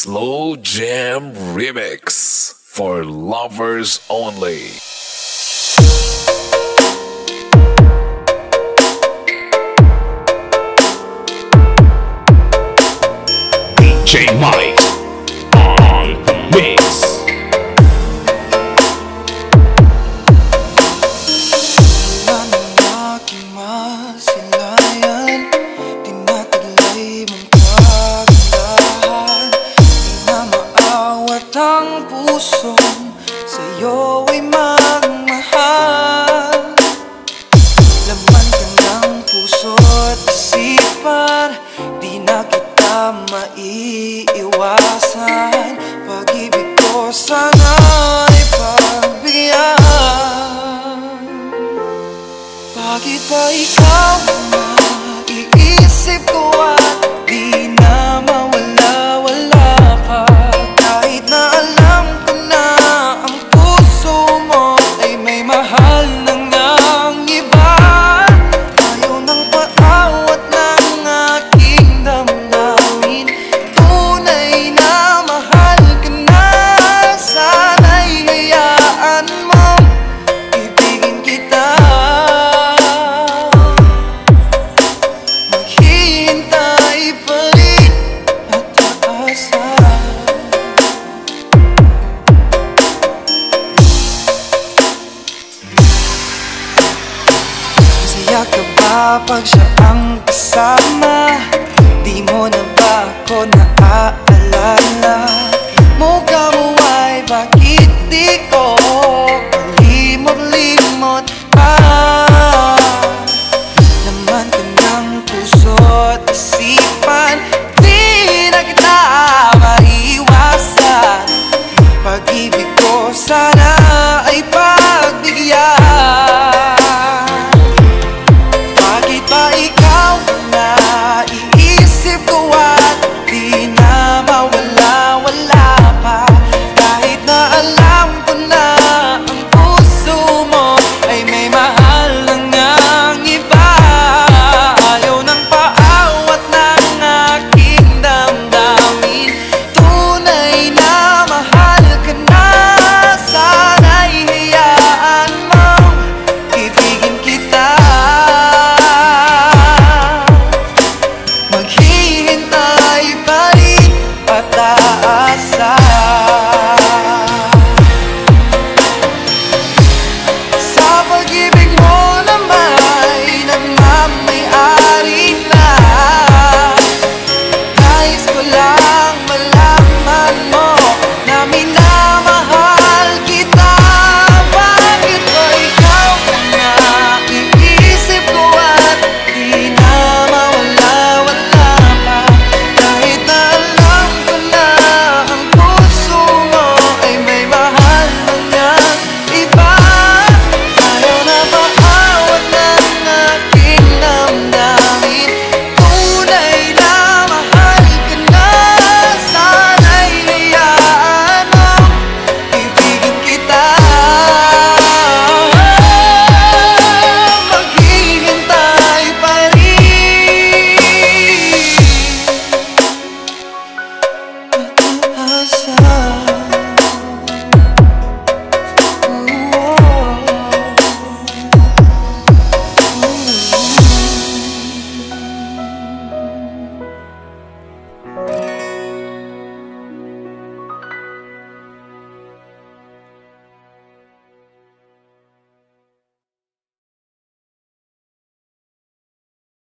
Slow Jam Remix for lovers only. DJ Mike on the mix. Ang pusong sa'yo ay magmahal. Laman ka ng puso at isipan, di na kita maiiwasan. Pag-ibig ko sana ay pagbigyan. Bakit ba ikaw na iisip ko at di na mawala-wala pa? Kahit na alam ko na ang puso mo ay may mahal na ngang iba. Ayaw nang paawat ng aking damdamin. Tunay na mahal ka na. Sana'y hayaan mo ibigin kita. Maghihintay pa rin at aasa. Masaya ka ba pag siya